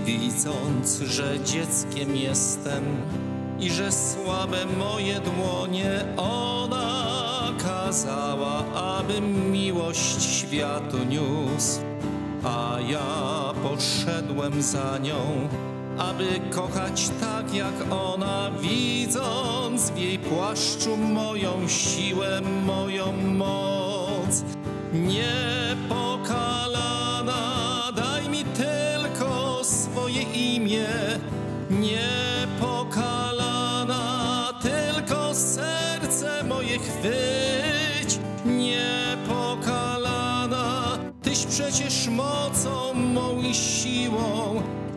Widząc, że dzieckiem jestem i że słabe moje dłonie, ona kazała, abym miłość światu niósł. A ja poszedłem za nią, aby kochać tak jak ona, widząc w jej płaszczu moją siłę, moją moc. Niepokalana, daj mi tylko swoje imię. Niepokalana, tylko serce moje chwyć. Niepokalana, Tyś przecież mocą mą i siłą.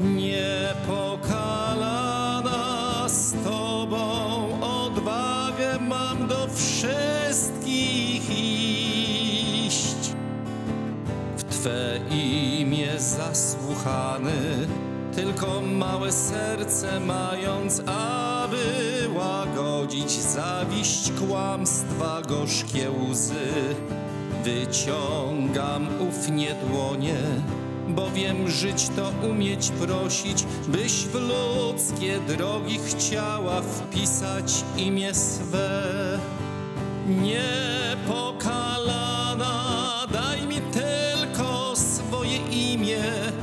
Niepokalana, z Tobą odwagę mam do wszystkich iść. W Twe imię zasłuchany, tylko małe serce mając, aby łagodzić zawiść, kłamstwa, gorzkie łzy, wyciągam ufnie dłonie, bo wiem żyć to umieć prosić, byś w ludzkie drogi chciała wpisać imię swe. Niepokalana, daj mi tylko swoje imię.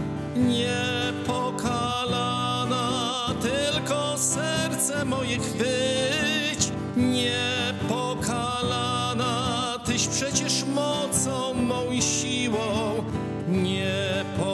Niepokalana, tylko serce moje chwyć. Niepokalana, Tyś przecież mocą mą i siłą. Niepokalana,